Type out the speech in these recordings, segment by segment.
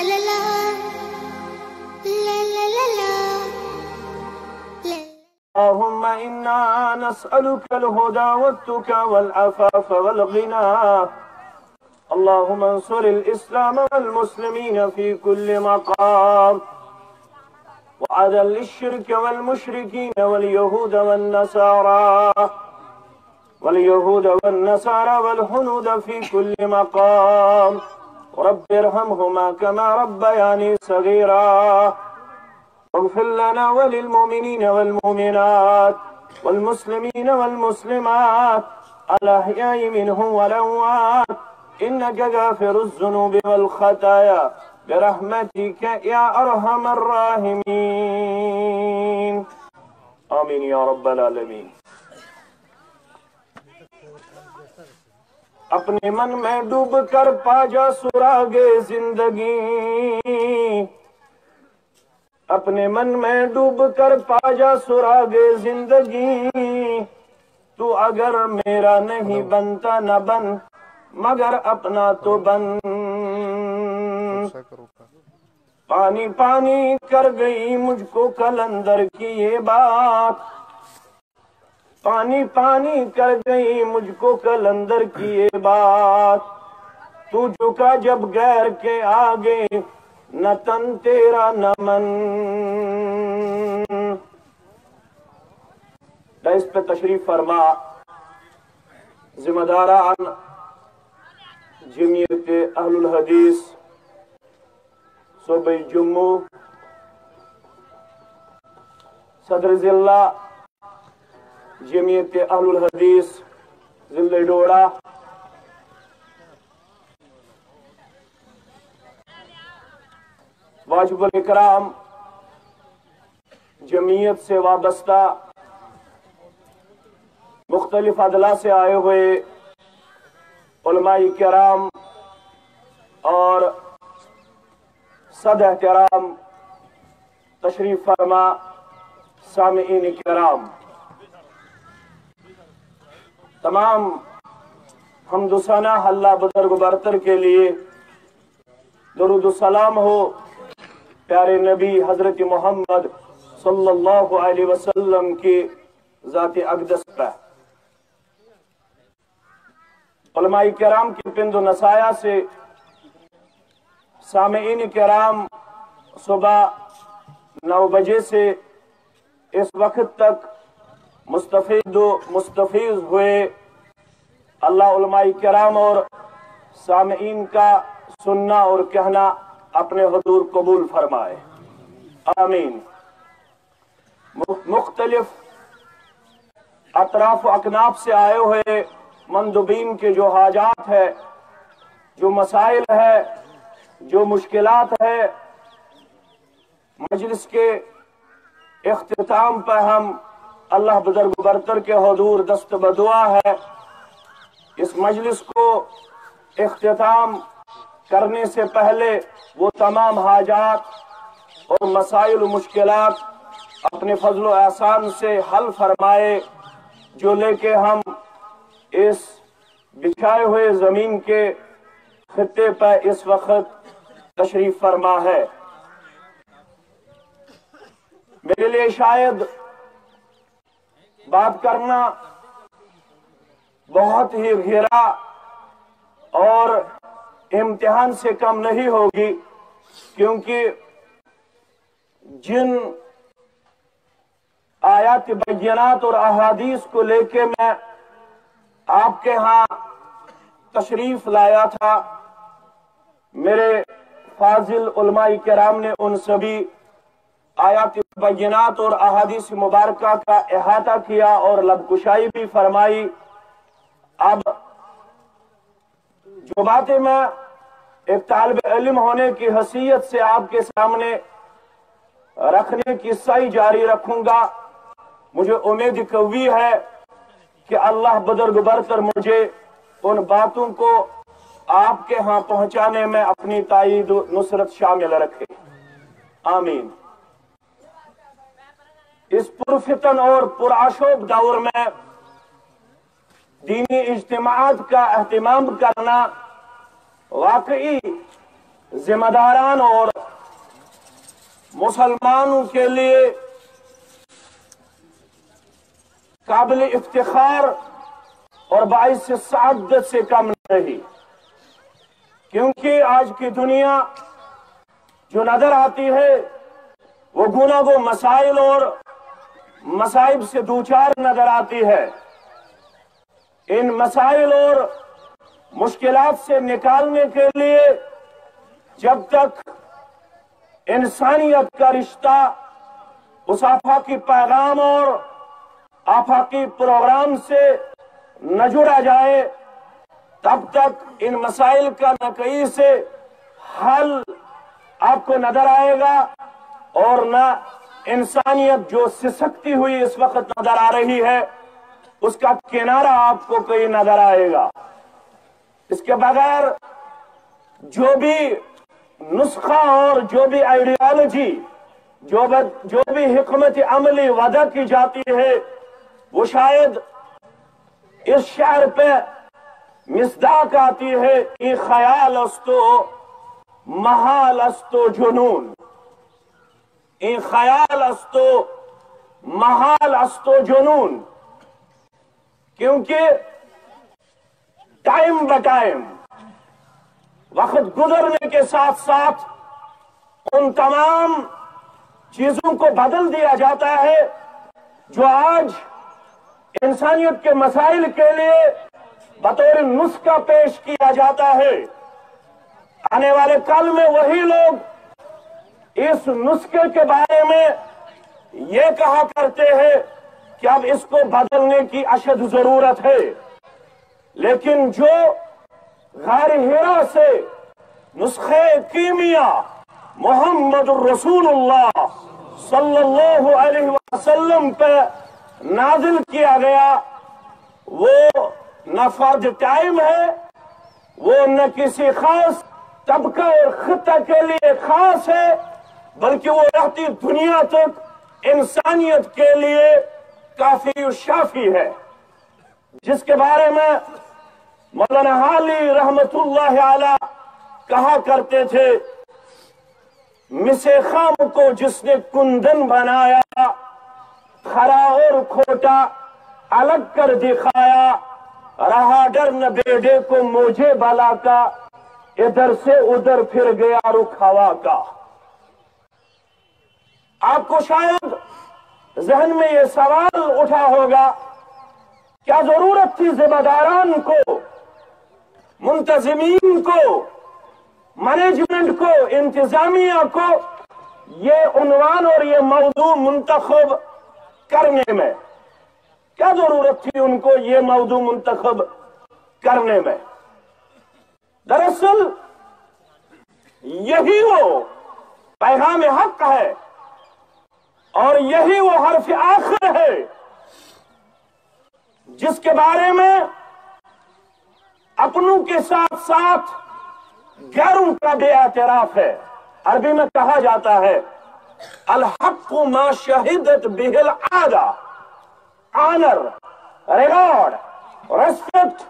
اللهم إنا نسألك الهدى والتقى والعفاف والغنى. اللهم انصر الإسلام والمسلمين في كل مقام، وعذل الشرك والمشركين واليهود والنصارى والهنود في كل مقام. رب ارحمهما كما ربياني صغيرا. واغفر لنا وللمؤمنين والمؤمنات والمسلمين والمسلمات الأحياء منهم والأموات إنك غافر الذنوب والخطايا برحمتك يا أرحم الراحمين. آمين یا رب العالمین. اپنے من میں ڈوب کر پا جا سراغ زندگی، اپنے من میں ڈوب کر پا جا سراغ زندگی. تو اگر میرا نہیں بنتا نہ بن، مگر اپنا تو بن. پانی پانی کر گئی مجھ کو کلندر کی یہ بات، پانی پانی کر گئی مجھ کو کلندر کی یہ بات. تو جھکا جب غیر کے آگے، نہ تن تیرا نہ من. اس پہ تشریف فرما ذمہ داران جمعیت اہل الحدیث صوبہ جموں، صدر ضلع جمعیت اہل الحدیث ضلع ڈوڑا، واجب الاکرام جمعیت سے وابستہ مختلف اضلاع سے آئے ہوئے علماء کرام اور صد احترام تشریف فرما سامعین کرام، تمام حمد و ثنا اللہ بزرگ برتر کے لیے. درود و سلام ہو پیارے نبی حضرت محمد صلی اللہ علیہ وسلم کی ذات اقدس پر. علماء کرام کی پند و نصایح سے سامعین کرام صبح 9 بجے سے اس وقت تک مستفید و مستفیض ہوئے. اللہ علماء کرام اور سامعین کا سننا اور کہنا اپنے حضور قبول فرمائے. آمین. مختلف اطراف و اکناف سے آئے ہوئے مندوبین کے جو حاجات ہے، جو مسائل ہے، جو مشکلات ہے، مجلس کے اختتام پر ہم اللہ بزرگ برتر کے حضور دست بدعا ہے اس مجلس کو اختتام کرنے سے پہلے وہ تمام حاجات اور مسائل و مشکلات اپنے فضل و احسان سے حل فرمائے، جو لے کے ہم اس بچھائے ہوئے زمین کے خطے پر اس وقت تشریف فرما ہے. میرے لیے شاید بات کرنا بہت ہی گہرا اور امتحان سے کم نہیں ہوگی، کیونکہ جن آیات بینات اور احادیث کو لے کے میں آپ کے ہاں تشریف لایا تھا، میرے فاضل علماء کرام نے ان سبھی آیات بینات اور احادیث مبارکہ کا احاطہ کیا اور لب کشائی بھی فرمائی. اب جو باتیں میں ایک طالب علم ہونے کی حیثیت سے آپ کے سامنے رکھنے کی سعی جاری رکھوں گا. مجھے امید قوی ہے کہ اللہ بزرگ برتر مجھے ان باتوں کو آپ کے ہاں پہنچانے میں اپنی تائید و نصرت شامل رکھے. آمین. اس پرفتن اور پرآشوب دور میں دینی اجتماعات کا اہتمام کرنا واقعی जिम्मेदारान और मुसलमानों के लिए काबिल इफ्तिखार और बाइस सआदत से कम नहीं, क्योंकि आज की दुनिया जो नजर आती है वो गुनाह मसाइल और मसाइब से दूचार नजर आती है। इन मसाइल और मुश्किलात से निकालने के लिए जब तक इंसानियत का रिश्ता उस आफाकी पैगाम और आफाकी प्रोग्राम से न जुड़ा जाए, तब तक इन मसाइल का न कहीं से हल आपको नजर आएगा और न इंसानियत जो सिसकती हुई इस वक्त नजर आ रही है उसका किनारा आपको कहीं नजर आएगा। इसके बगैर जो भी नुस्खा और जो भी आइडियोलॉजी जो भी हिकमत अमली वदा की जाती है वो शायद इस शहर पे मिसदाक आती है कि ख्याल अस्तो महाल अस्तो जुनून, इन ख्याल अस्तो महाल अस्तो जुनून, क्योंकि टाइम ब टाइम वक्त गुजरने के साथ साथ उन तमाम चीजों को बदल दिया जाता है जो आज इंसानियत के मसाइल के लिए बतौर नुस्खा पेश किया जाता है। आने वाले कल में वही लोग इस नुस्खे के बारे में ये कहा करते हैं कि अब इसको बदलने की अशद जरूरत है, लेकिन जो गैर हिरा से नुस्खे कीमिया मोहम्मद रसूलुल्लाह सल्लल्लाहु अलैहि वसल्लम पे नाजिल किया गया, वो न फर्ज टाइम है, वो न किसी खास तबका और खिता के लिए खास है, बल्कि वो रहती दुनिया तक इंसानियत के लिए काफी शाफी है, जिसके बारे में मौलाना हाली रहमतुल्लाह अलैह कहा करते थे, मिसे खाम को जिसने कुंदन बनाया, खरा और खोटा अलग कर दिखाया, रहा डर न बेड़े को मुझे बला का, इधर से उधर फिर गया रुख हवा का। आपको शायद जहन में ये सवाल उठा होगा, क्या जरूरत थी जिम्मेदारान को, मुंतजिमीन को, मैनेजमेंट को, इंतजामिया को ये उन्वान और ये मौजू मुंतखब करने में? क्या जरूरत थी उनको ये मौजू मुंतखब करने में? दरअसल यही वो पैगाम हक है और यही वो हर्फ आखिर है जिसके बारे में अपनों के साथ साथ गैरों का भी एतराफ है। अरबी में कहा जाता है अल हक़्क़ु मा शहिदत बिहिल आदा, ऑनर, रिगार्ड, रेस्पेक्ट,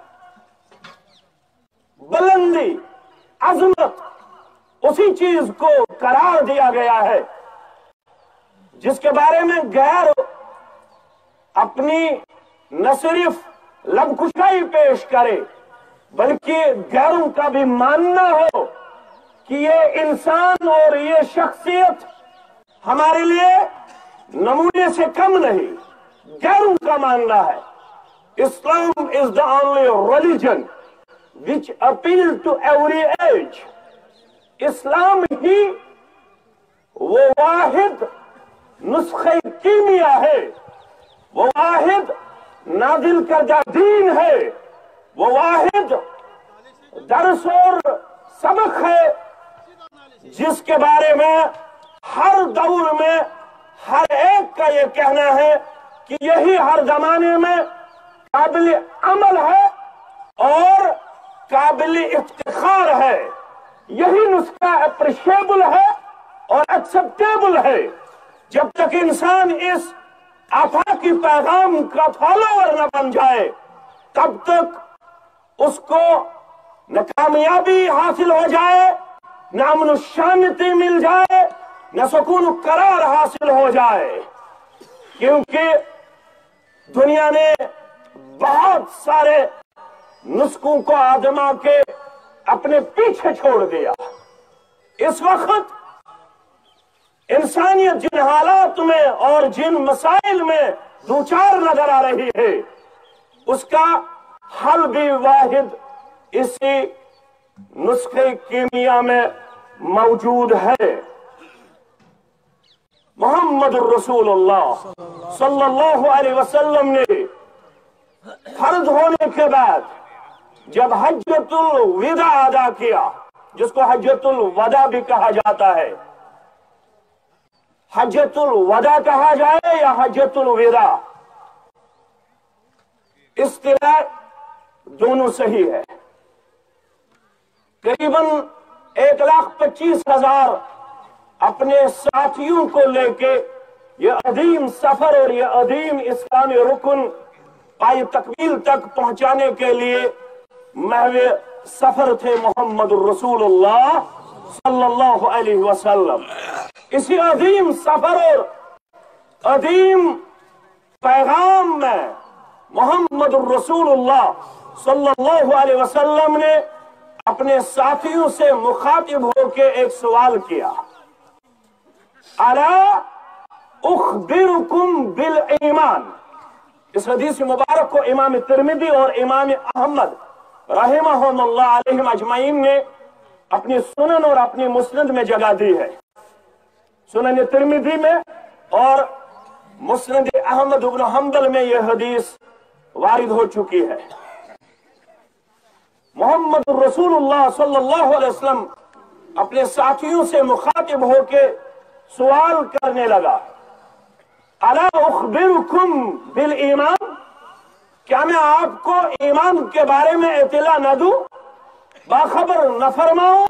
बुलंदी, अजमत उसी चीज को करार दिया गया है जिसके बारे में गैर अपनी न सिर्फ लबकुशाई पेश करे बल्कि गैरों का भी मानना हो कि ये इंसान और ये शख्सियत हमारे लिए नमूने से कम नहीं, गैरों का मानना है। Islam is the only religion which appeal to every age. इस्लाम ही वो वाहिद नुस्खे कीमिया है, वो वाहिद नाजिल करदा दीन है, वो वाहिद दर्स और सबक है जिसके बारे में हर दौर में हर एक का ये कहना है कि यही हर जमाने में काबिल अमल है और काबिल इफ्तिखार है। यही नुस्खा अप्रिशिएबल है और एक्सेप्टेबल है। जब तक इंसान इस आफाकी पैगाम का फॉलोअर न बन जाए तब तक उसको न कामयाबी हासिल हो जाए न अमन शांति मिल जाए, न सुकून करार हासिल हो जाए, क्योंकि दुनिया ने बहुत सारे नुस्खों को आजमा के अपने पीछे छोड़ दिया। इस वक्त इंसानियत जिन हालात में और जिन मसाइल में दूचार नजर आ रही है, उसका हल भी वाहिद इसी नुस्खे कीमिया में मौजूद है। मोहम्मद रसूलुल्लाह सल्लल्लाहु अलैहि वसल्लम ने फर्ज होने के बाद जब हज्जतुल विदा अदा किया, जिसको हज्जतुल वदा भी कहा जाता है, हज्जतुल वदा कहा जाए या हज्जतुल विदा, इस्तिलाह दोनों सही है। करीबन 1,25,000 अपने साथियों को लेके ये अदीम सफर और ये अदीम इस्लामी रुकन पाए तकमील तक पहुंचाने के लिए महवे सफर थे मोहम्मद रसूलुल्लाह सल्लल्लाहु अलैहि वसल्लम। इसी अदीम सफर और अदीम पैगाम में मोहम्मद रसूलुल्लाह सल्लल्लाहु अलैहि वसल्लम ने अपने साथियों से मुखातिब होकर एक सवाल किया, अला उखबिरुकुम बिल ईमान। इस हदीस मुबारक को इमाम तिरमिज़ी और इमाम अहमद रहमहुल्लाह अलैहिम अजमईन ने अपनी सुनन और अपनी मुस्नद में जगह दी है। सुनन तिरमिज़ी में और मुस्नद अहमद इब्न हंबल में यह हदीस वारिद हो चुकी है। मोहम्मद रसूलुल्लाह सल्लल्लाहु अलैहि वसल्लम अपने साथियों से मुखातिब होके सवाल करने लगा, अला उखबिरुकुम बिल ईमान, क्या मैं आपको ईमान के बारे में इत्तला न दूं, बाखबर न फरमाऊं?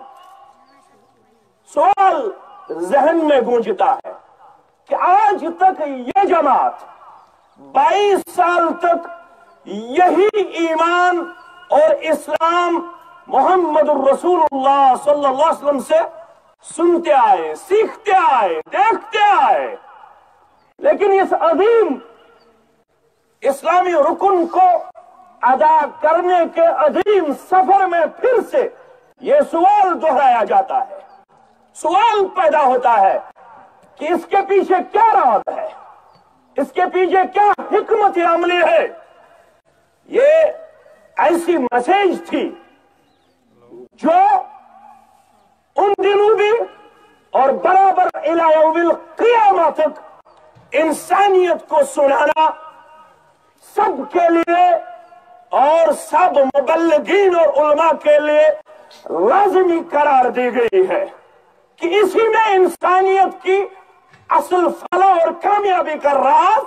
सवाल जहन में गूंजता है कि आज तक ये जमात 22 साल तक यही ईमान और इस्लाम मोहम्मद रसूलुल्लाह सल्लल्लाहु अलैहि वसल्लम से सुनते आए, सीखते आए, देखते आए, लेकिन इस अजीम इस्लामी रुकन को अदा करने के अजीम सफर में फिर से यह सवाल दोहराया जाता है। सवाल पैदा होता है कि इसके पीछे क्या राज है, इसके पीछे क्या हिकमत अमली है। ये ऐसी मैसेज थी जो उन दिनों भी और बराबर इला यौमिल क़ियामा तक इंसानियत को सुनाना सबके लिए और सब मुबल्लिगीन और उलमा के लिए लाज़िमी करार दी गई है कि इसी में इंसानियत की असल फलाह और कामयाबी का राज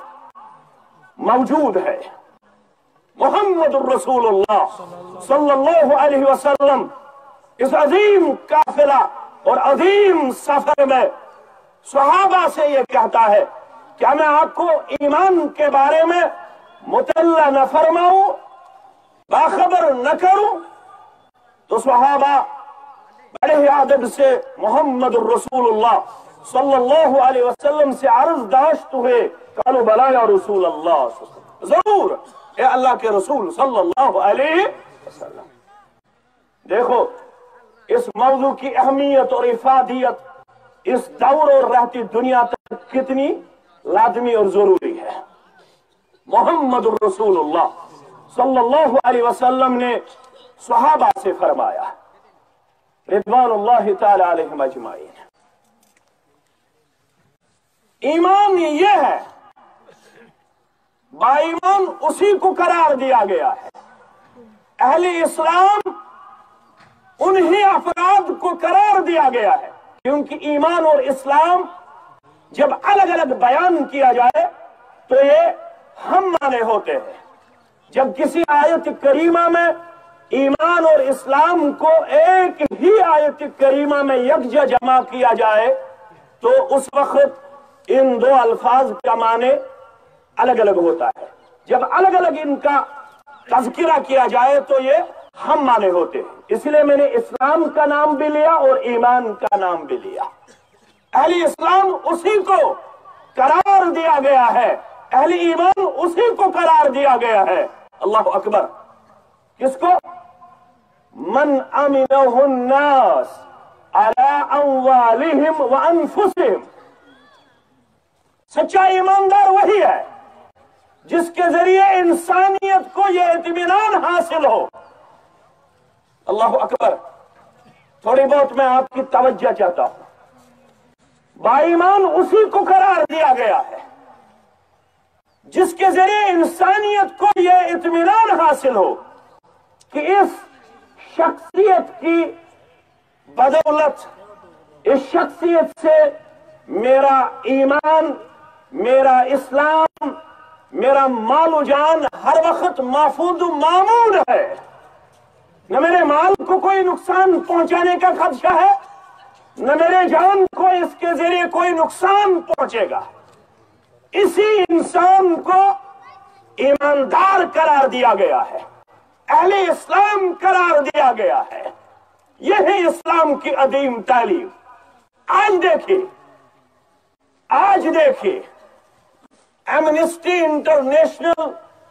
मौजूद है। मोहम्मद रसूलुल्लाह सल्लल्लाहु अलैहि वसल्लम इस अजीम काफिला और अजीम सफर में सहाबा से यह कहता है, क्या मैं आपको ईमान के बारे में मुतल्ला न फरमाऊं, बाखबर न करूं? तो सहाबा बड़े ही अदब से मोहम्मद रसूलुल्लाह सल्लल्लाहु अलैहि वसल्लम से अर्ज दाश्त हुए, कालू बला या रसूल अल्लाह, जरूर ए अल्लाह के रसूल सल्लल्लाहु अलैहि वसल्लम। देखो इस मौजू की अहमियत और इफादियत इस दौर और रहती दुनिया तक कितनी लाजमी और जरूरी है। मोहम्मद रसूलुल्लाह सल्लल्लाहु अलैहि वसल्लम ने सहाबा से फरमाया, रिज़वानुल्लाहि ताला अलैहिम अजमाइन, ईमान ये है, बाईमान उसी को करार दिया गया है। अहले इस्लाम उन्हीं अफराद को करार दिया गया है, क्योंकि ईमान और इस्लाम जब अलग अलग बयान किया जाए तो ये हम माने होते हैं। जब किसी आयत करीमा में ईमान और इस्लाम को एक ही आयत करीमा में यकजा जमा किया जाए तो उस वक्त इन दो अल्फाज का माने अलग अलग होता है। जब अलग अलग इनका तज़किरा किया जाए तो ये ہم مانے ہوتے ہیں، اس لیے میں نے اسلام کا نام بھی لیا اور ایمان کا نام بھی لیا۔ اہل اسلام اسی کو قرار دیا گیا ہے، اہل ایمان اسی کو قرار دیا گیا ہے۔ اللہ اکبر۔ کس کو؟ من امنہ الناس علی اموالہم وانفسہم۔ سچا ایماندار وہی ہے جس کے ذریعے انسانیت کو یہ اطمینان حاصل ہو۔ اللہ اکبر۔ تھوڑی بہت میں آپ کی توجہ چاہتا ہوں۔ بائیمان اسی کو قرار دیا گیا ہے جس کے ذریعے انسانیت کو یہ اطمینان حاصل ہو کہ اس شخصیت کی بدولت، اس شخصیت سے میرا ایمان، میرا اسلام، میرا مال و جان ہر وقت محفوظ و مامون ہے۔ نہ میرے مال کو کوئی نقصان پہنچانے کا خدشہ ہے، نہ میرے جان کو اس کے ذریعے کوئی نقصان پہنچے گا۔ اسی انسان کو ایماندار قرار دیا گیا ہے، اہل اسلام قرار دیا گیا ہے۔ یہ ہے اسلام کی عظیم تعلیم۔ آج دیکھیے ایمنسٹی انٹرنیشنل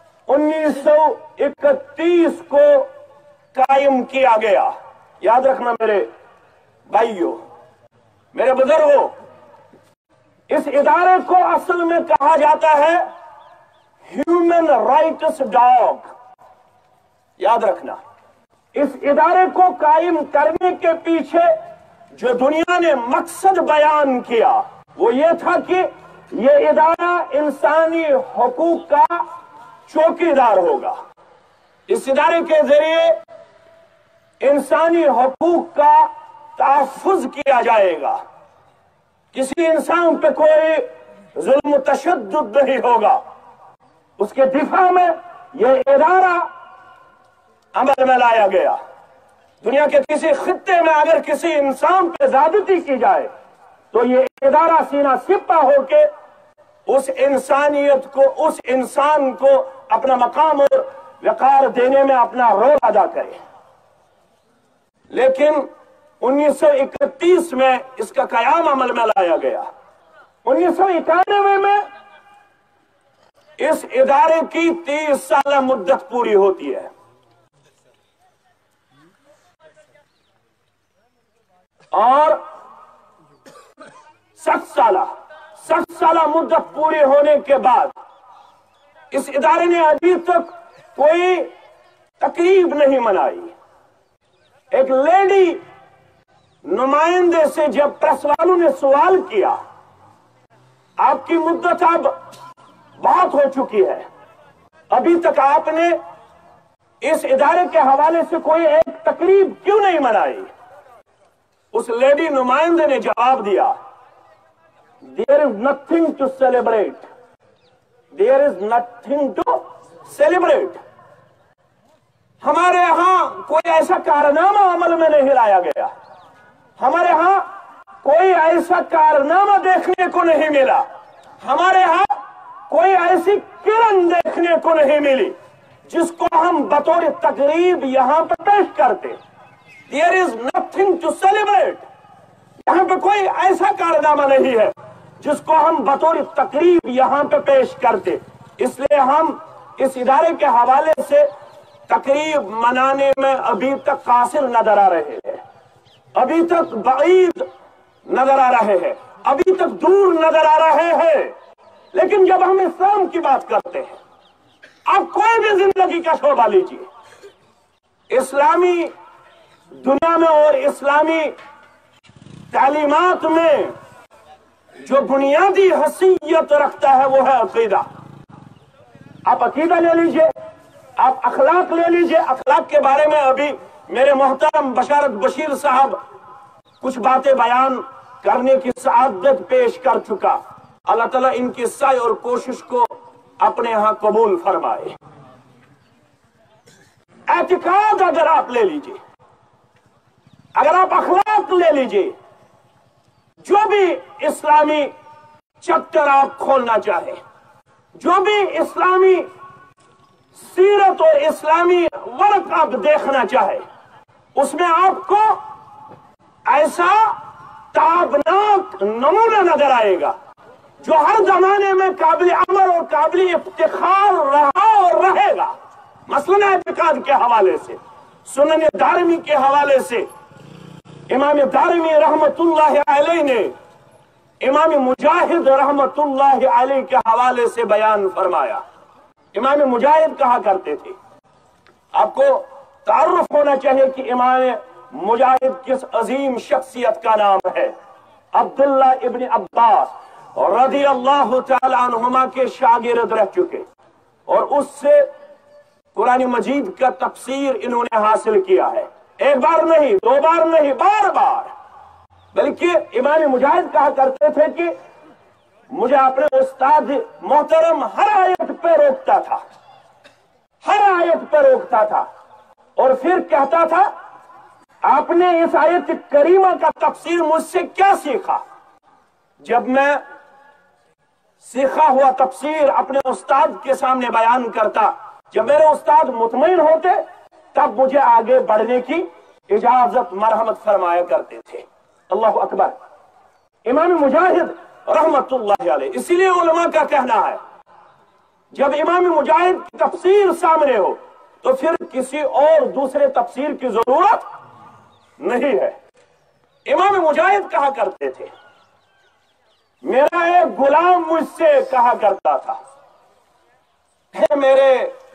1931 کو قائم کیا گیا۔ یاد رکھنا میرے بھائیوں، میرے بزرگوں، اس ادارے کو اصل میں کہا جاتا ہے ہیومن رائٹس ڈاگ۔ یاد رکھنا، اس ادارے کو قائم کرنے کے پیچھے جو دنیا نے مقصد بیان کیا وہ یہ تھا کہ یہ ادارہ انسانی حقوق کا چوکیدار ہوگا۔ اس ادارے کے ذریعے انسانی حقوق کا تحفظ کیا جائے گا، کسی انسان پہ کوئی ظلم و تشدد نہیں ہوگا۔ اس کے دفاع میں یہ ادارہ عمل میں لایا گیا۔ دنیا کے کسی خطے میں اگر کسی انسان پہ زیادتی کی جائے تو یہ ادارہ سینہ سپہ ہو کے اس انسانیت کو، اس انسان کو اپنا مقام اور وقار دینے میں اپنا رول ادا کرے۔ لیکن 1931 میں اس کا قیام عمل میں لایا گیا۔ 1991 میں اس ادارے کی 30 سالہ مدت پوری ہوتی ہے، اور 60 سالہ مدت پوری ہونے کے بعد اس ادارے نے ابھی تک کوئی تقریب نہیں منائی۔ ایک لیڈی نمائندے سے جب پریس والوں نے سوال کیا، آپ کی مدت اب بہت ہو چکی ہے، ابھی تک آپ نے اس ادارے کے حوالے سے کوئی ایک تقریب کیوں نہیں منائی؟ اس لیڈی نمائندے نے جواب دیا، There is nothing to celebrate. There is nothing to celebrate. ہمارے ہاں کوئی ایسا کارنامہ عمل میں نہیں لایا گیا، ہمارے ہاں کوئی ایسا کارنامہ دیکھنے کو نہیں ملا، ہمارے ہاں کوئی ایسی کرن دیکھنے کو نہیں ملی جس کو ہم بطور تقریب یہاں پہ پیش کرتے۔ There is nothing to celebrate. یہاں پہ کوئی ایسا کارنامہ نہیں ہے جس کو ہم بطور تقریب یہاں پہ پیش کرتے، اس لیے ہم اس ادارے کے حوالے سے تقریب منانے میں ابھی تک قاصر نظر آ رہے ہیں، ابھی تک بعید نظر آ رہے ہیں، ابھی تک دور نظر آ رہے ہیں۔ لیکن جب ہم اسلام کی بات کرتے ہیں، آپ کوئی بھی زندگی کا شعبہ لیجیے، اسلامی دنیا میں اور اسلامی تعلیمات میں جو بنیادی حیثیت رکھتا ہے وہ ہے عقیدہ۔ آپ عقیدہ لے لیجئے، آپ اخلاق لے لیجئے۔ اخلاق کے بارے میں ابھی میرے محترم بشارت بشیر صاحب کچھ باتیں بیان کرنے کی سعادت پیش کر چکا۔ اللہ تعالیٰ ان کی سعی اور کوشش کو اپنے ہاں قبول فرمائے۔ اعتقاد اگر آپ لے لیجئے، اگر آپ اخلاق لے لیجئے، جو بھی اسلامی چیپٹر آپ کھولنا چاہیں، جو بھی اسلامی सीरत और इस्लामी वर्क आप देखना चाहे, उसमें आपको ऐसा ताबनाक नमूना नजर आएगा जो हर जमाने में काबिल अमल और काबिल इफ्तिखार रहा और रहेगा। मसलन एतिकाद के हवाले से, सुनन दारमी के हवाले से इमाम दारमी रहमतुल्लाह अलैह ने इमाम मुजाहिद रहमतुल्लाह अलैह के हवाले से बयान फरमाया। इमाम मुजाहिद कहा करते थे, आपको तारुफ होना चाहिए कि इमाम मुजाहिद किस अजीम शख्सियत का नाम है। अब्दुल्ला इब्न अब्बास रज़ी अल्लाह तआला अन्हुमा के शागिर्द रह चुके और उससे कुरान मजीद का तफसीर इन्होंने हासिल किया है। एक बार नहीं, दो बार नहीं, बार बार। बल्कि इमाम मुजाहिद कहा करते थे कि मुझे अपने उस्ताद मोहतरम हर आयत पे रोकता था, हर आयत पे रोकता था और फिर कहता था, आपने इस आयत करीमा का तफसीर मुझसे क्या सीखा? जब मैं सीखा हुआ तफसीर अपने उस्ताद के सामने बयान करता, जब मेरे उस्ताद मुतमईन होते, तब मुझे आगे बढ़ने की इजाजत मरहमत फरमाया करते थे। अल्लाह अकबर। इमाम मुजाहिद रहमतुल्लाह अलैह, इसीलिए उलमा का कहना है, जब इमाम मुजाहिद की तफसीर सामने हो तो फिर किसी और दूसरे तफसीर की जरूरत नहीं है। इमाम मुजाहिद कहा करते थे, मेरा एक गुलाम मुझसे कहा करता था, है मेरे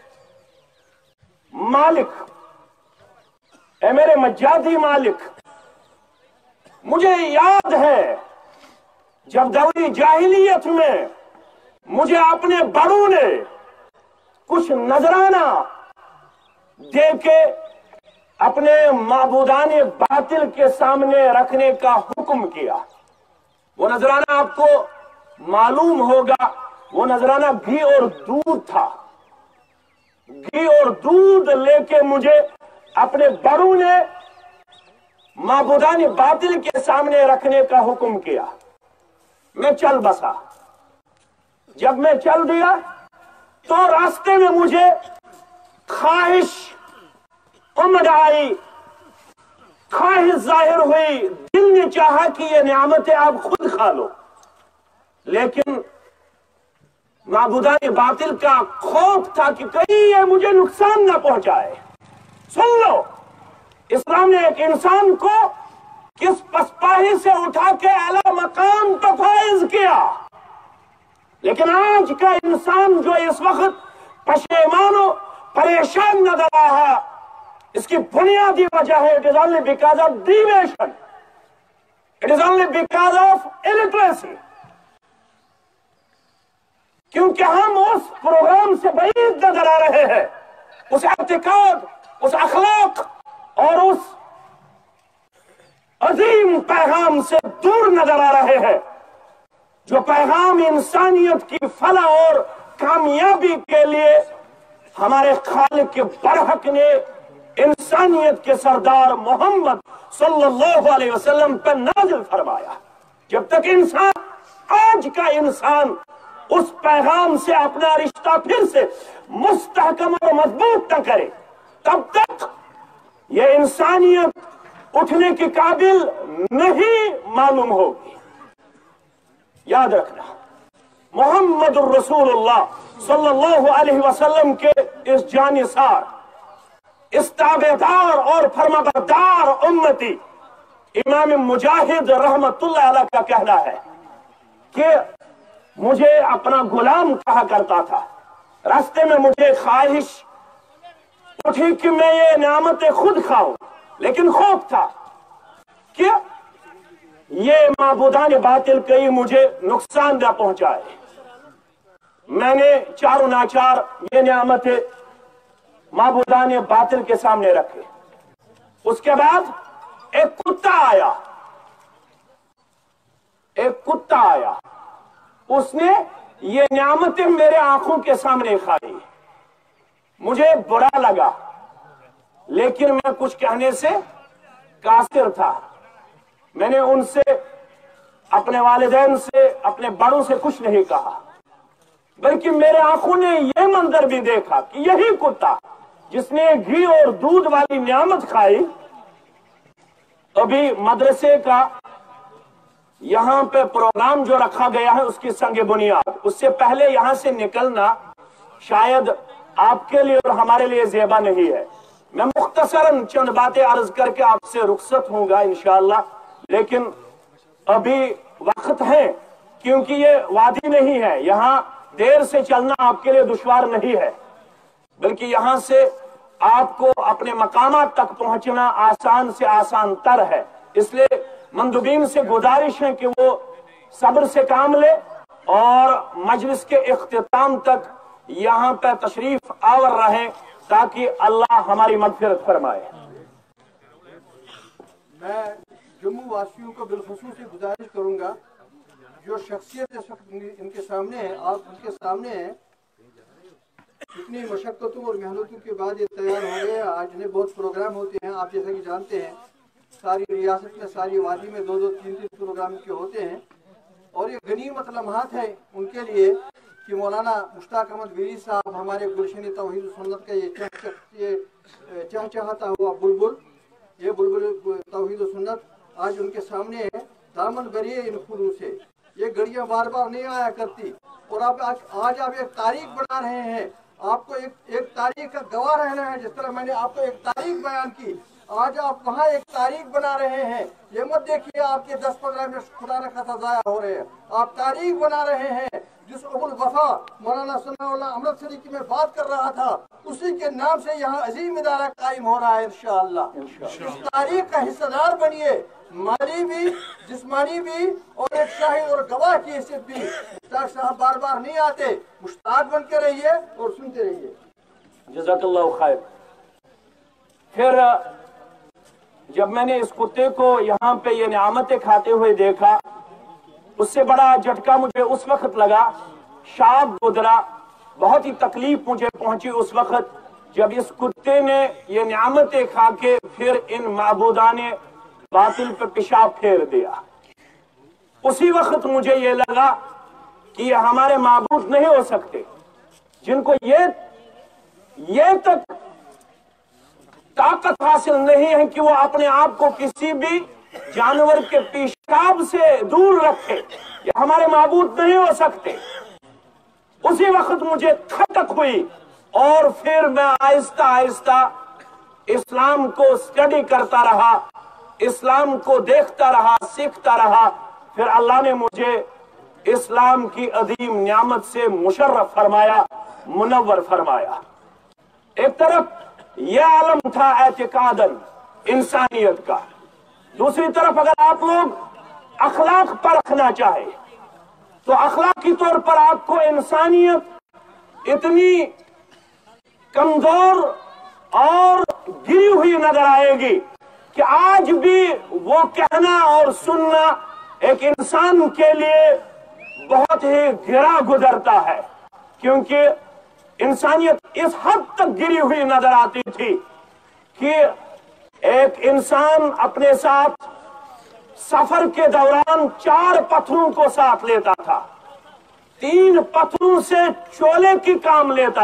मालिक, है मेरे मज्जादी मालिक, मुझे याद है जब दौरी जाहिलियत में मुझे अपने बड़ों ने कुछ नजराना दे के अपने माबूदान बातिल के सामने रखने का हुक्म किया। वो नजराना आपको मालूम होगा, वो नजराना घी और दूध था। घी और दूध लेके मुझे अपने बड़ों ने माबूदान बातिल के सामने रखने का हुक्म किया। मैं चल बसा। जब मैं चल दिया तो रास्ते में मुझे ख्वाहिश उमड़ आई, ख्वाहिश जाहिर हुई, दिल ने चाहा कि ये नियामतें आप खुद खा लो, लेकिन माबूदान बातिल का खौफ था कि कहीं ये मुझे नुकसान ना पहुंचाए। सुन लो, इस्लाम ने एक इंसान को किस पसपाही से उठा के आला मकाम पर फाइज किया, लेकिन आज का इंसान जो इस वक्त पशेमानो परेशान नजर आ रहा है, इसकी बुनियादी वजह है, it is only because of deviation, it is only because of illiteracy. क्योंकि हम उस प्रोग्राम से बईद नजर आ रहे हैं, उस एतिकाद, उस अखलाक और उस अजीम पैगाम से दूर नजर आ रहे हैं, जो पैगाम इंसानियत की फलाह और कामयाबी के लिए हमारे खालिक के बरहक ने इंसानियत के सरदार मोहम्मद सल्लल्लाहु अलैहि वसल्लम पर नाजिल फरमाया। जब तक इंसान, आज का इंसान, उस पैगाम से अपना रिश्ता फिर से मुस्तहकम और मजबूत न करे, तब तक यह इंसानियत उठने के काबिल नहीं मालूम होगी। याद रखना, मोहम्मदुर रसूलुल्लाह सल्लल्लाहु अलैहि वसल्लम के इस जानिसार, इस ताबेदार और फरमाबरदार उम्मती इमाम मुजाहिद रहमतुल्लाह अलैह का कहना है कि मुझे अपना गुलाम कहा करता था। रास्ते में मुझे ख्वाहिश उठी कि मैं ये नियामतें खुद खाऊं, लेकिन खौफ था कि ये माबूदान बातिल कहीं मुझे नुकसान न पहुंचाए। मैंने चारों नाचार ये नियामतें माबूदान बातिल के सामने रखे। उसके बाद एक कुत्ता आया, एक कुत्ता आया, उसने ये नियामतें मेरे आंखों के सामने खाई। मुझे बुरा लगा, लेकिन मैं कुछ कहने से कासिर था। मैंने उनसे, अपने वालिदैन से, अपने बड़ों से कुछ नहीं कहा। बल्कि मेरे आंखों ने ये मंजर भी देखा कि यही कुत्ता जिसने घी और दूध वाली नियामत खाई, अभी मदरसे का यहां पे प्रोग्राम जो रखा गया है उसकी संग बुनियाद, उससे पहले यहां से निकलना शायद आपके लिए और हमारे लिए ज़ेबा नहीं है। मैं मुख्तसरन चंद बातें अर्ज करके आपसे रुखसत होऊंगा इंशाअल्लाह, लेकिन अभी वक्त है, क्योंकि ये वादी नहीं है, यहां देर से चलना आपके लिए दुश्वार नहीं है, बल्कि यहां से आपको अपने मकामात तक पहुंचना आसान से आसान तर है। इसलिए मंदुबीन से गुजारिश है कि वो सब्र से काम ले और मजलिस के इख्तिताम तक यहां पर तशरीफ आवर रहे, ताकि अल्लाह हमारी मगफिरत फरमाए। मैं जम्मू वासियों को बिलखुसूस से गुजारिश करूंगा, जो शख्सियत इस वक्त इनके सामने है, आप उनके सामने हैं, इतनी मशक्क़तों और मेहनतों के बाद ये तैयार हो गए। आज इन्हें बहुत प्रोग्राम होते हैं, आप जैसा कि जानते हैं सारी रियासत में, सारी वादी में 2-2, 3-3 प्रोग्राम के होते हैं, और ये गनीमत लम्हात है उनके लिए कि मौलाना मुश्ताक अहमद वीरी साहब, हमारे गुलशन तौहीद सुन्नत का ये चहचहाता हुआ बुलबुल, ये बुलबुल तौहीद सुन्नत आज उनके सामने है। दामन भरिए इन फूलों से, ये घड़ियां बार बार नहीं आया करती, और आप आज आप एक तारीख बना रहे हैं, आपको एक तारीख का गवाह रहना है। जिस तरह मैंने आपको एक तारीख बयान की, आज आप वहाँ एक तारीख बना रहे हैं। ये मत देखिए आपके 10-15 मिनट खुदा न खासा ज़ाया हो रहे हैं, आप तारीख बना रहे हैं। जिस अबुल वफा मौलाना सनाउल्लाह अमृतसरी की मैं बात कर रहा था, उसी के नाम से यहाँ अजीम इदारा कायम हो रहा है इंशाअल्लाह। इस तारीख का हिस्सेदार बनिए, माली भी, जिस्मानी भी, और एक शाहिद और गवाह की हैसियत भी। मुश्ताक साहब बार बार नहीं आते, मुश्ताक बन के रहिए और सुनते रहिए। जज़ाकल्लाहु खैर। फिर जब मैंने इस कुत्ते को यहाँ पे ये नियामतें खाते हुए देखा, उससे बड़ा झटका मुझे उस वक्त लगा, शाब गुजरा, बहुत ही तकलीफ मुझे पहुंची उस वक्त जब इस कुत्ते ने ये नियामतें खा के फिर इन माबूदाने बातिल पे पेशाब फेर दिया। उसी वक्त मुझे ये लगा कि ये हमारे माबूद नहीं हो सकते, जिनको ये तक ताकत हासिल नहीं है कि वो अपने आप को किसी भी जानवर के पेशाब से दूर रखे, ये हमारे माबूद नहीं हो सकते। उसी वक्त मुझे खटक हुई और फिर मैं आहिस्ता आहिस्ता इस्लाम को स्टडी करता रहा, इस्लाम को देखता रहा, सीखता रहा। फिर अल्लाह ने मुझे इस्लाम की अजीम नियामत से मुशर्रफ फरमाया, मुनव्वर फरमाया। एक तरफ यह आलम था एतिकादन इंसानियत का, दूसरी तरफ अगर आप लोग अखलाक परखना चाहे तो अखलाकी तौर पर आपको इंसानियत इतनी कमजोर और गिरी हुई नजर आएगी कि आज भी वो कहना और सुनना एक इंसान के लिए बहुत ही गिरा गुजरता है, क्योंकि इंसानियत इस हद तक गिरी हुई नजर आती थी कि एक इंसान अपने साथ सफर के दौरान 4 पत्थरों को साथ लेता था, 3 पत्थरों से चूल्हे की काम लेता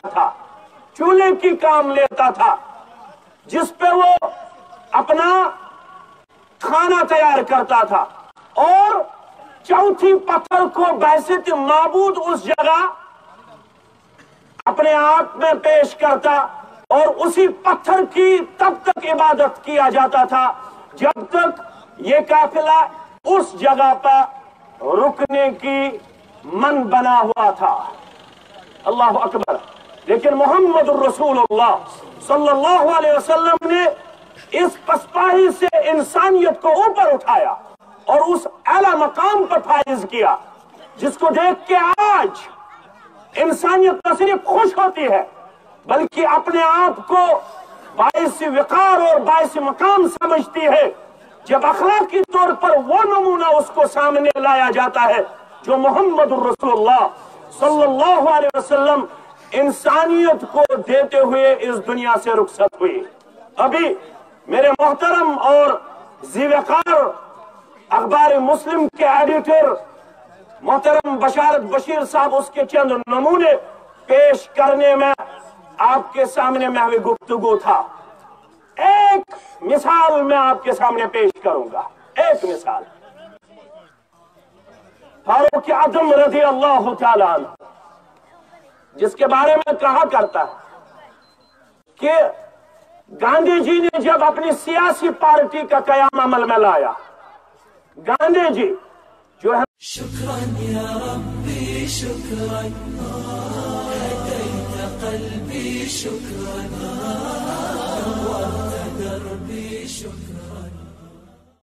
था, जिस पे वो अपना खाना तैयार करता था, और चौथी पत्थर को बहसियत माबूद उस जगह अपने आप में पेश करता, और उसी पत्थर की तब तक इबादत किया जाता था जब तक ये काफिला उस जगह पर रुकने की मन बना हुआ था। अल्लाह अकबर। लेकिन मोहम्मदुर रसूलुल्लाह सल्लल्लाहु अलैहि वसल्लम ने इस पसपाही से इंसानियत को ऊपर उठाया और उस आला मकाम पर फाइज किया, जिसको देख के आज इंसानियत न सिर्फ खुश होती है बल्कि अपने आप को बाइस वकार और बाइस मकाम समझती है, जब अखलाकी तौर पर वो नमूना उसको सामने लाया जाता है जो मोहम्मदुर रसूलुल्लाह सल्लल्लाहु अलैहि वसल्लम इंसानियत को देते हुए इस दुनिया से रुखसत हुई। अभी मेरे मोहतरम और ज़ी-वक़ार अखबार मुस्लिम के एडिटर मोहतरम बशारत बशीर साहब उसके चंद नमूने पेश करने में आपके सामने महवी गुफ्तगू था। एक मिसाल मैं आपके सामने पेश करूंगा, एक मिसाल। फारूक आजम रज़ी अल्लाह तआला अन्हु, जिसके बारे में कहा करता है कि गांधी जी ने जब अपनी सियासी पार्टी का कयाम अमल में लाया, गांधी जी जो है शुक्रान या रब्बी शुक्रान हदैत क़ल्बी शुक्रान नव्वरत दरबी शुक्रान।